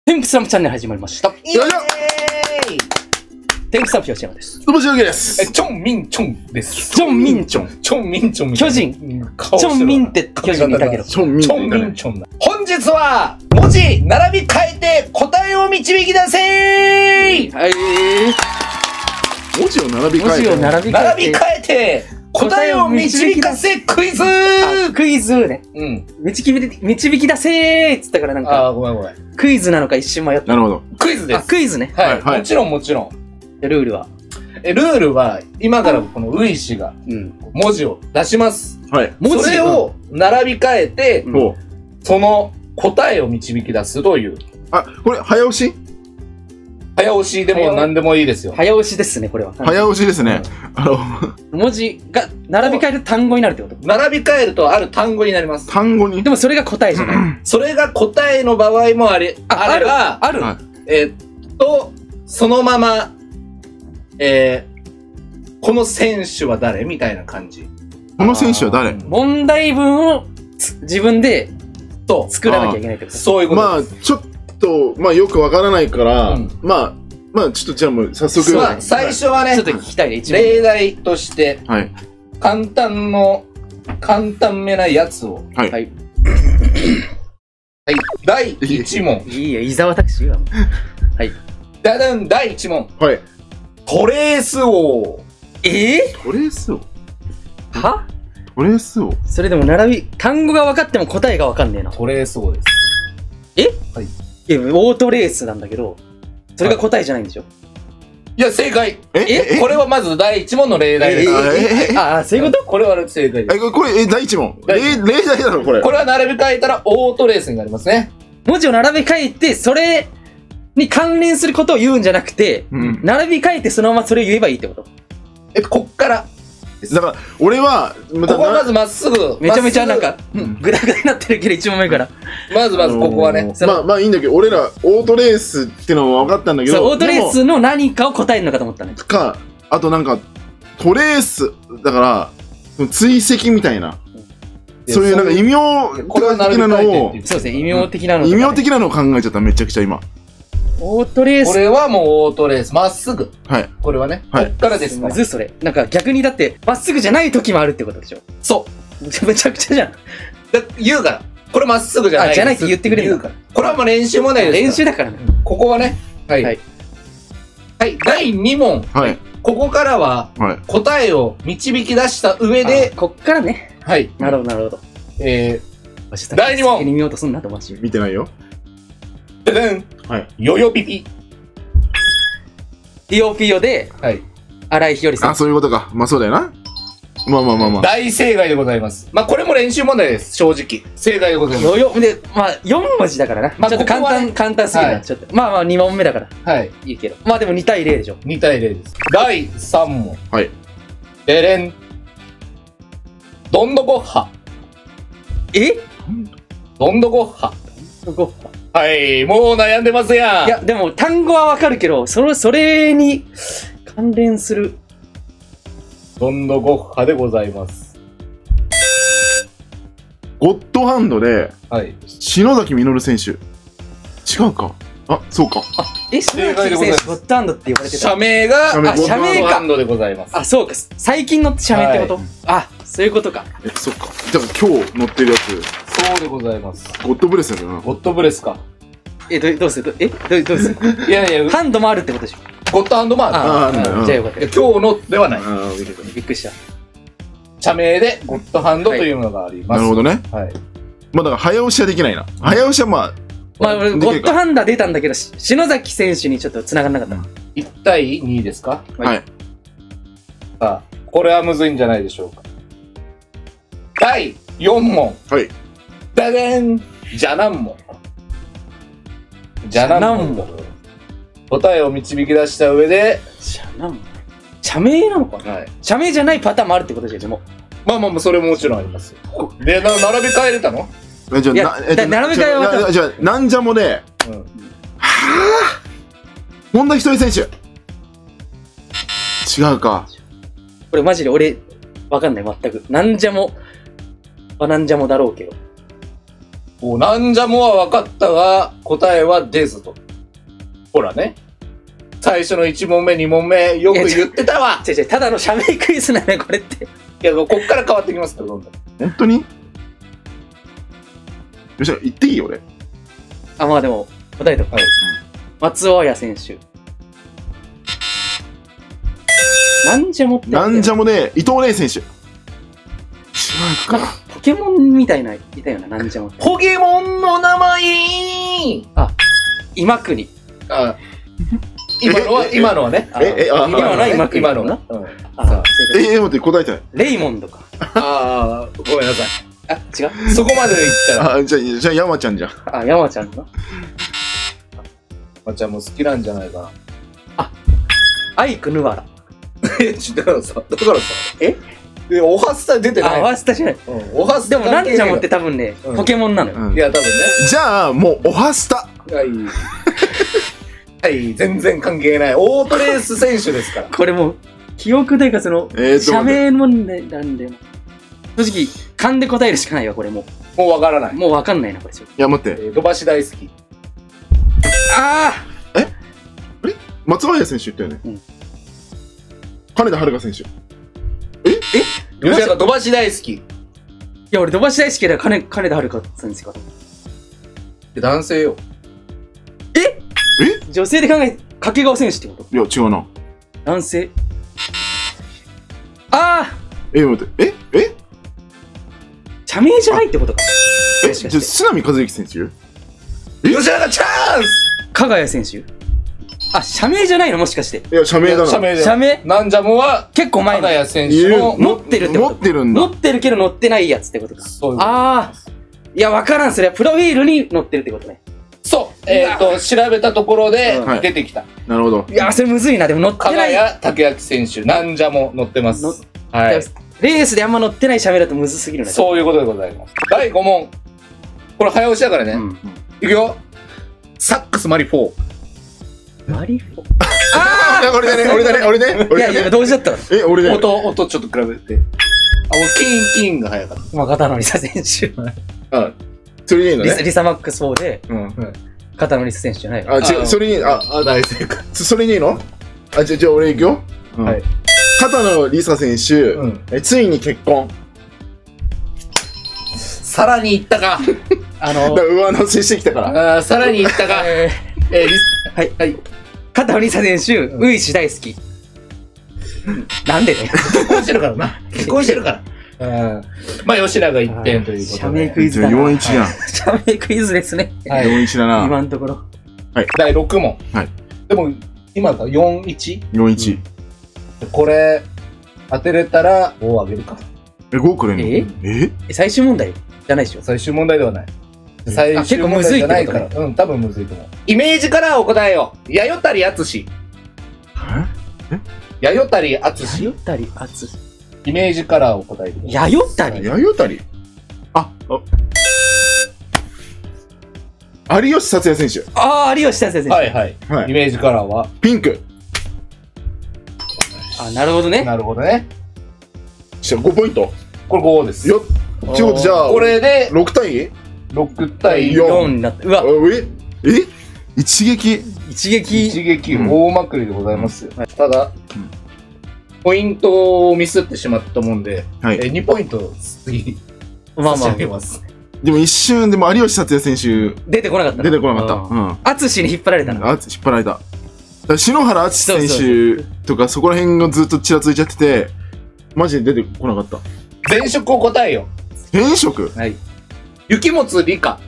テンプスタンプチャンネル始まりました。 よいしょ。 テンプスタンプ吉山です。 面白いです。 チョンミンチョンです。 チョンミンチョン。 チョンミンチョン。 巨人。チョンミンって巨人にいたけど。 チョンミンチョンミンチョンだ。本日は、文字並び替えて答えを導き出せー。 はい。 文字を並び替えて。 文字を並び替並び替えて、答えを導かせクイズー。 クイズね。 うん。 導き出せーっつったからなんか、 ごめん。 クイズなのか一瞬迷った。 なるほど。 クイズであ、 す。 クイズね。 はい。もちろん。 ルールは。 ルールは、今からこのウイシが文字を出します。 はい。 文字それを並び替えて、 おその答えを導き出すという。 あ、これ、早押し早押しでも何でもいいですよ。 早押しですね、これは。 早押しですね。 文字が並び替える単語になるってこと？ 並び替えるとある単語になります。 単語に。 でもそれが答えじゃない。 それが答えの場合もあれば、 ある。 そのまま、この選手は誰みたいな感じ。 この選手は誰？ 問題文を自分で作らなきゃいけないってこと？ そういうことまあ、ちょっと、まあ、よくわからないから、まあ、ちょっとじゃあもう早速。 まあ、最初はね、 ちょっと聞きたいね、一問。 例題として、 はい。 簡単めなやつを。 はい。 はい。 第1問。 いいよ、伊沢拓司は。はい。 第1問。 はい。 トレース王。 トレース王はトレース王それでも単語が分かっても答えが分かんねえな。 トレース王です。はい。 いや、オートレースなんだけど、それが答えじゃないんでしょ？ いや、正解。 えこれはまず第1問の例題です。 あ、そういうこと？ これは正解です。 これ、第一問。例題だろ、これ。 これは並び替えたらオートレースになりますね。 文字を並び替えて、それに関連することを言うんじゃなくて、並び替えてそのままそれを言えばいいってこと？ こっから。 だから、俺は、 ここはまずまっすぐ。 めちゃめちゃなんか、グダグダになってるけど、1問目から。 まずここはね。 まあいいんだけど、俺ら、オートレースってのは分かったんだけど。 オートレースの何かを答えるのかと思ったね。 あとなんか、トレース、だから、追跡みたいな。そういうなんか異名的なのを、 そうですね、異名的なの。 異名的なのを考えちゃった、めちゃくちゃ今。 オートレース。 これはもうオートレース。まっすぐ。 はい。 これはね。 はい。 こっからですから。 むずそれ。なんか逆にだって、まっすぐじゃない時もあるってことでしょ？ そう。めちゃくちゃじゃん。 言うから。これまっすぐじゃない。 じゃないって言ってくれるから。 これはもう練習問題です。 練習だからね。 ここはね。はい。はい。第2問。 はい。 ここからは、答えを導き出した上で、 こっからね。 はい。 なるほど、なるほど。 第2問。 先に見ようとすんなとマジ。 見てないよ。 ででん。 はい。 よよぴぴ。 ピヨピヨで、 はい。 荒井日和さん。 あ、そういうことか。まあそうだよな。まあ。 大正解でございます。まあこれも練習問題です。正直。正解でございます。 で、まあ4文字だからな。ちょっと簡単すぎるな。ちょっと。まあ2問目だから。 はい。 いいけど。まあでも2対0でしょ。 2対0です。第3問。 はい。 でれん。どんどこっは。どんどこっは。はい、もう悩んでますやん。 いや、でも単語はわかるけど、それに関連する。 どんどこっはでございます。 ゴッドハンドで、篠崎実選手。違うか。あ、そうか。 篠崎選手、ゴッドハンドって言われてた。 社名が、 社名か。 ゴッドハンドでございます。 あ、そうか。最近の社名ってこと？あ、そういうことか。 そっか。じゃあ今日乗ってるやつ。 そうでございます。 ゴッドブレスだよな。 ゴッドブレスか。 どうする？どうする？ いや、 ハンドもあるってことでしょ？ ゴッドハンドもある。 じゃあよかった。 今日のではない。 びっくりした。 社名でゴッドハンドというのがあります。 なるほどね。 はい。 まあだから早押しはできないな。早押しはまあゴッドハンドは出たんだけど、篠崎選手にちょっと繋がんなかった。 1対2ですか？ はい。 さあ、これはむずいんじゃないでしょうか。第4問。 はい。 ダデンじゃなんも。じゃなんも。答えを導き出した上で、 社名なのかな？ はい。 社名じゃないパターンもあるってことでしょ、もまあ、それももちろんありますよ。で、並び替えれたの？ 並び替えはじゃあ、なんじゃもで、本田仁美選手。違うか。 これマジで俺、わかんない、全く。なんじゃもだろうけど。 なんじゃもは分かったが、答えは出ずと。ほらね。最初の1問目、2問目、よく言ってたわ。 違う、ただの社名クイズなのよ、これって。 いや、こっから変わってきますから、どんどん。 本当に？よっしゃ、言っていいよ、俺。 あ、まあでも、答えとか。はい。松尾彩選手。なんじゃもって。 なんじゃもね、伊藤玲選手。違うか。 ポケモンみたいな、いたよな、なんじゃもって。 ポケモンの名前今国。 今のはね。 今のは今国。 今のは。 待って、答えてない。 レイモンドか。 ごめんなさい。 違う。 そこまで言ったら。 じゃあ、山ちゃんじゃん。 山ちゃんの山ちゃんも好きなんじゃないかな。 アイクヌワラ。 だからさ、おはスタ出てない。 おはスタじゃない。 おはスタでも、なんちゃもって多分ね、ポケモンなのよ。 いや、多分ね。 じゃあ、もう、おはスタ。 はい、全然関係ない。オートレース選手ですから。 これもう、記憶というか社名問題なんだよ。正直、勘で答えるしかないわ、これもう。 もうわからない。 もうわかんないな、これ。 いや、待って。 土橋大好き。 松尾彩選手言ったよね。金田遥選手。 吉田土橋大好き。 いや、俺土橋大好きだから金田遥選手か。 男性よ。 女性で考え、掛川選手ってこと？ いや、違うな。 男性。 待って、 社名じゃないってことか。 じゃあ、須波和之選手？ 吉田がチャンス加賀谷選手？社名じゃないのもしかして。 いや、社名だな。 社名なんじゃもは、 結構前加賀谷選手の持ってるってこと？ 持ってるんだ。 持ってるけど乗ってないやつってことか。 そう。 いや、わからん。それはプロフィールに載ってるってことね。 そう。調べたところで出てきた。 なるほど。 いや、それむずいな。でも乗ってない。 加賀谷武明選手、なんじゃも乗ってます。はい。 レースであんま乗ってない社名だとむずすぎるね。 そういうことでございます。第5問。これ早押しだからね。いくよ。サックスマリフォー。 マリフォー。 俺ね。 いや、同時だったの。 俺ね。 音ちょっと比べて。俺、キンが早かった。 片野梨沙選手。 それでいいのね。 リサマックス4で、片野梨沙選手じゃない。 違う、それに、 大正解。 それにいいの？じゃあ俺行くよ。はい。片野梨沙選手、ついに結婚。 さらに行ったか。 上乗せしてきたから。 さらに行ったか。 はい。片野梨沙選手、ウイシ大好き。なんでね。 結婚してるからな。結婚してるから。まあ、吉永1点ということで。 社名クイズだ。 4-1じゃん。 社名クイズですね。 4-1だな。 今のところ。 はい。第6問。 はい。 でも、今が 4-1？ 4-1。 これ、当てれたら、5あげるか。 5くれんの？ 最終問題じゃないでしょ？ 最終問題ではない。最終問題じゃないから。多分むずいと思う。イメージからお答えよ。やよたりあつし。やよたりあつし。 やよたりあつし。 イメージカラーを答える。 やよたり？ やよたり？有吉達也選手。 有吉達也選手。 はい。イメージカラーはピンク。 なるほどね。 なるほどね。 じゃあ5ポイント。 これ5です。 よっ。ということじゃあ、 これで 6対 6対 4になった。うわ。 一撃大まくりでございますよ。ただ、ポイントをミスってしまったもんで、2ポイント次、差し上げます。 でも一瞬でも有吉達也選手出てこなかった。 出てこなかった。 淳に引っ張られたな。 引っ張られた。篠原淳選手とかそこら辺がずっとちらついちゃってて、マジで出てこなかった。 前職を答えよ。 前職？ はい。雪松理香。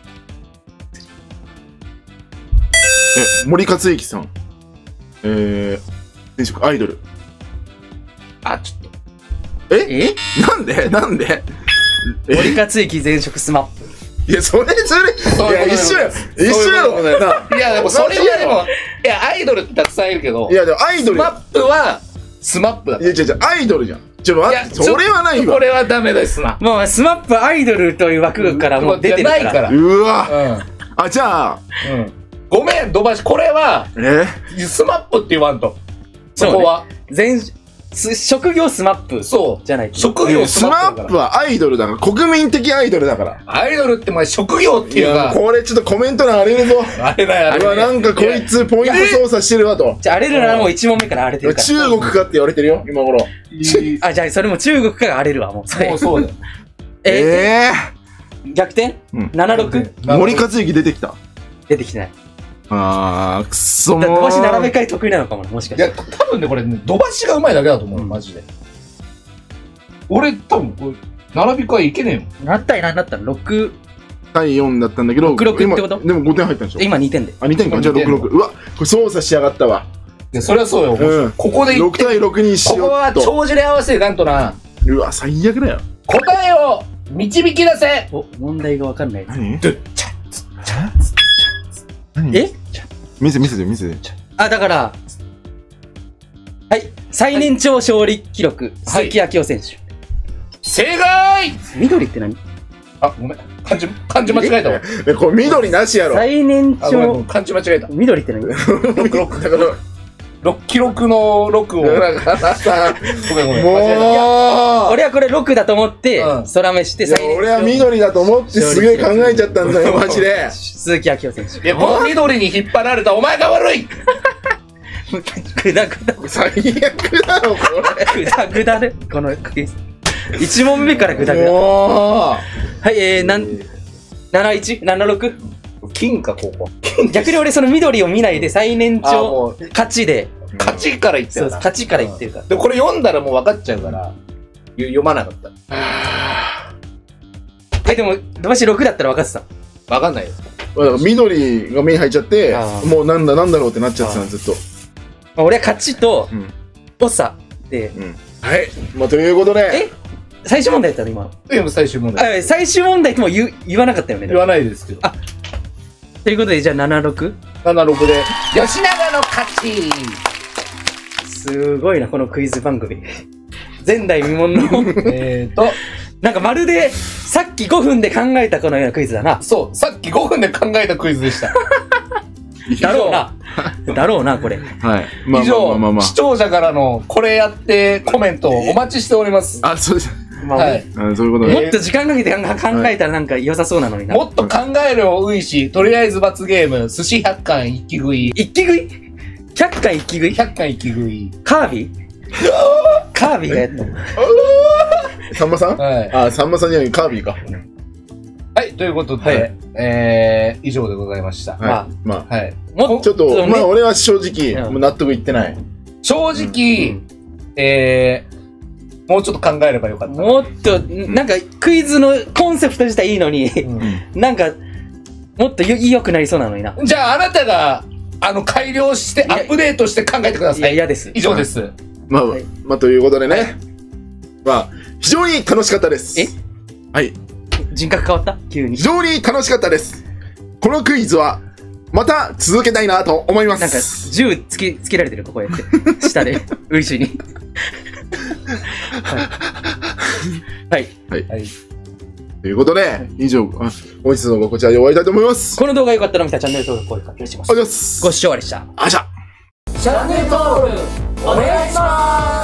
森克之さん。前職アイドル。 ちょっと。 なんで森克之前職スマップ。 いや、それ、いや、一緒やろ。 いや、でもそれはでも、いや、アイドルってたくさんいるけど、 いや、でもアイドル。 スマップは、スマップだ。 いや、アイドルじゃん。それはないわ。 これはダメですな。 もう、スマップアイドルという枠からもう出てるから。 うわ。じゃあ、 ごめん、土橋、これは、スマップって言わんと。そこは。 職業スマップそうじゃないと。 職業スマップはアイドルだから、国民的アイドルだから。 アイドルって前職業っていうか。 これちょっとコメント欄荒れるぞ。 あれだよ、あれ。 うわ、なんかこいつポイント操作してるわと。 じゃあ荒れるならもう1問目から荒れてるから。 中国かって言われてるよ、今頃。 あ、じゃあそれも中国かが荒れるわ、もう。 そうだよ。 逆転 ?76? 森克行出てきた。 出てきてない。 くっそもー。飛ばし並べ替え得意なのかもな、もしかして。 いや、多分ね、これ、飛ばしがうまいだけだと思う、マジで。俺、多分、これ、並び替えいけねえよ。 何対何だったの ?6 対4だったんだけど、 66ってことでも5点入ったんでしょ今2点で。 あ、2点か。じゃあ66。うわ、これ操作しやがったわ。 いや、そりゃそうよ。ここで 6対6にしようと。 ここは帳尻合わせいかんとな。 うわ、最悪だよ。 答えを導き出せ。 お、問題がわかんない。 何見せて。 あ、だから、はい。最年長勝利記録、鈴木昭夫選手。 正解。 緑って何？ あ、ごめん。漢字間違えたわ。 これ緑なしやろ。 最年長。 漢字間違えた。 緑って何 ？6だから。記録の6を。ごめん。 もう俺はこれ6だと思って、空目して最年長。 俺は緑だと思ってすげえ考えちゃったんだよ、マジで。 鈴木昭夫選手。 いや、この緑に引っ張られたお前が悪い。 グダグダ。 最悪だろ、これ。 グダグダで、このクイズ。1問目からグダグダ。はい、71?76? 金か、ここ。 逆に俺その緑を見ないで最年長勝ちで。 勝ちから言ってる。 勝ちから言ってるから。 で、これ読んだらもう分かっちゃうから、読まなかった。 でも、飛ばし6だったら分かってた。 分かんないよ。 緑が目に入っちゃって、もうなんだろうってなっちゃってたの、ずっと。 俺は勝ちと、長で。 はい。まあ、ということで。 最終問題だったの、今の。 最終問題。 最終問題っても言わなかったよね。 言わないですけど。 ということで、じゃあ 76?76 で、吉永の勝ち。 すごいな、このクイズ番組。前代未聞の。なんかまるで、さっき5分で考えたこのようなクイズだな。 そう、さっき5分で考えたクイズでした。 だろうな。だろうな、これ。 はい。 以上、視聴者からのこれやってコメントをお待ちしております。 あ、そうです。 はい。 そういうこともっと時間かけて考えたらなんか良さそうなのにな。 もっと考えるをういし、とりあえず罰ゲーム、寿司100貫一気食い。 一気食い ?100 貫一気食い ?100 貫一気食い。 カービィカービィがやったの。 さんまさん？ はい。 あ、さんまさんじゃない、カービィか。 はい、ということで、以上でございました。 まあ、 はい。 ちょっと、まあ俺は正直、納得いってない。 正直、もうちょっと考えればよかった。 もっと、なんかクイズのコンセプト自体いいのに、なんか、もっと良くなりそうなのにな。 じゃああなたが、改良して、アップデートして考えてください。 いや、嫌です。 以上です。 まあ、ということでね。まあ、非常に楽しかったです。はい。 人格変わった急に。 非常に楽しかったです。このクイズは、また続けたいなと思います。 なんか、銃つけられてるこうやって。下で、ウイシに。はい。 ということで、以上、本日の動画こちらで終わりたいと思います。 この動画良かったら見たらチャンネル登録、高評価お願いします。 ありがとうございます。 ご視聴ありがとうございました。 あじゃ。 チャンネル登録、お願いします。